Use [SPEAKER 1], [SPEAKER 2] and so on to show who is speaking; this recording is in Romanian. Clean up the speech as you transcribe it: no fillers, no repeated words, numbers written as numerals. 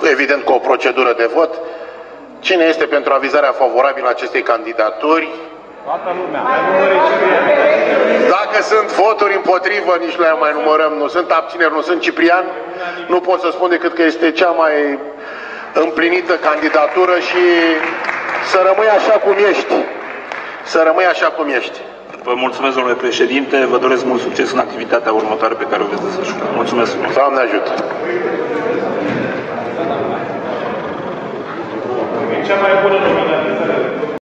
[SPEAKER 1] evident cu o procedură de vot. Cine este pentru avizarea favorabilă a acestei candidaturi?
[SPEAKER 2] Toată lumea.
[SPEAKER 1] Dacă sunt voturi împotrivă, nici nu mai numărăm, nu sunt abțineri, nu sunt Ciprian, nu pot să spun decât că este cea mai împlinită candidatură și să rămâi așa cum ești. Să rămâi așa cum ești.
[SPEAKER 3] Vă mulțumesc, domnule președinte, vă doresc mult succes în activitatea următoare pe care o veți desfășura. Mulțumesc frumos.
[SPEAKER 1] Doamne ajută!
[SPEAKER 2] Cea mai bună nominalizare.